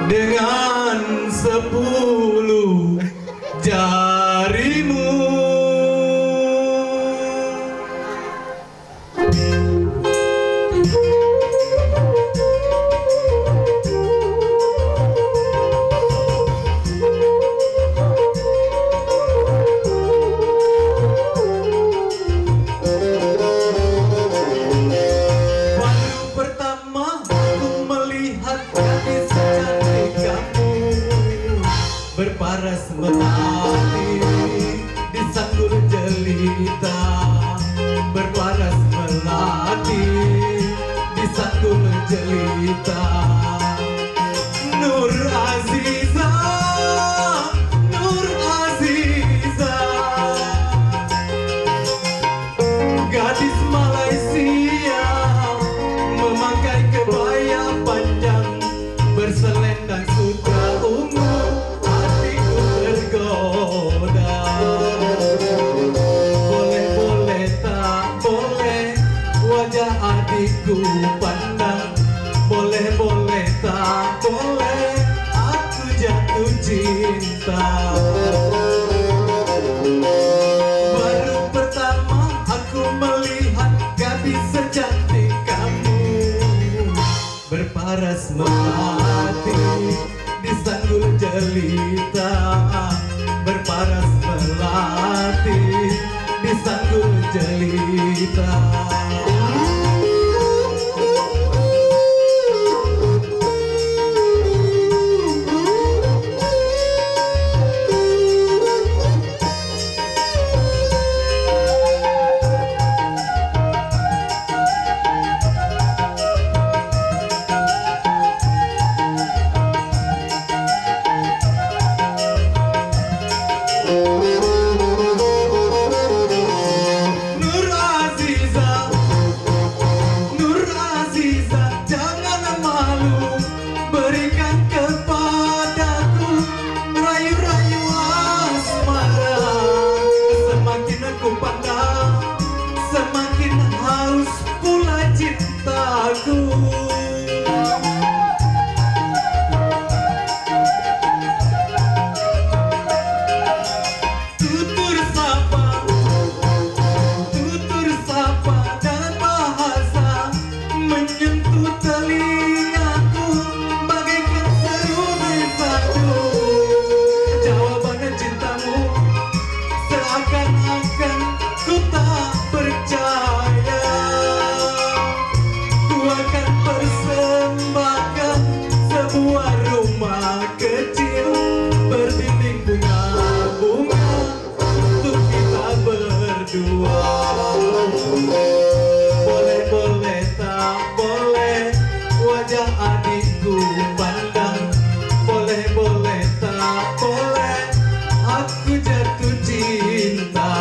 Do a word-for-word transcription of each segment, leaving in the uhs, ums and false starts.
dengan sepuluh jarimu. Berparas melati di sanggul jelita, berparas melati di sanggul jelita. Nur Aziza, Nur Aziza, gadis Malaysia memakai kebaya panjang berselendang sutra ungu. Boleh-boleh tak boleh wajah adikku pandang, boleh-boleh tak boleh aku jatuh cinta. Baru pertama aku melihat gadis secantik kamu, berparas melati di sanggul jelita, berparas melati di sanggul jelita. Semakin haus pula cintaku. Tutur sapa, tutur sapa dalam bahasa menyentuh telingaku bagaikan seruni sadu. Jawaban cintamu seakan-akan ku tak percaya. Ku akan persembahkan sebuah rumah kecil berdinding bunga-bunga untuk kita berdua. Boleh-boleh tak boleh wajah adikku pandang, boleh-boleh tak boleh aku jatuh cinta.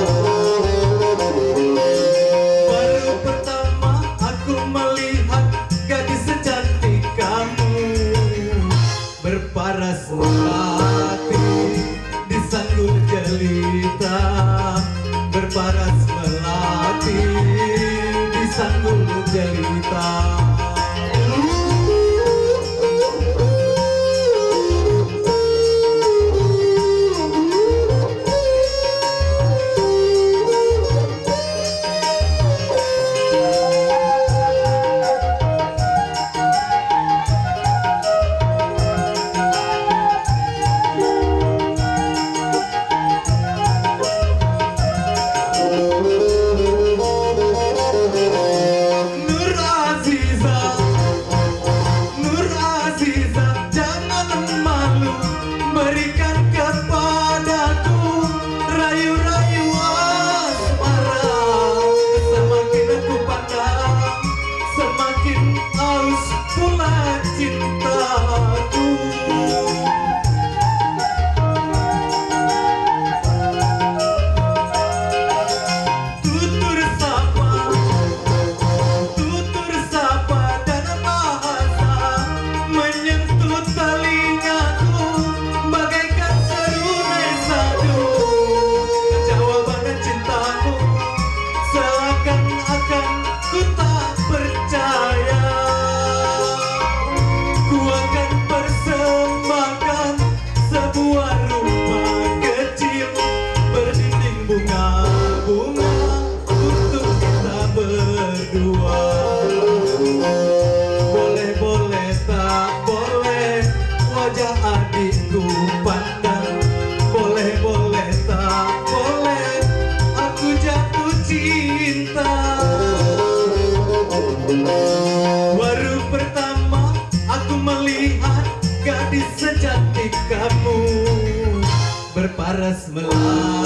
Baru pertama aku melihat gadis secantik kamu, berparas melati di sanggul jelita, berparas melati di sanggul jelita. Nur Aziza, Boleh-boleh tak boleh wajah adikku pandang. Boleh-boleh tak boleh aku jatuh cinta. Baru pertama aku melihat gadis secantik kamu berparas melati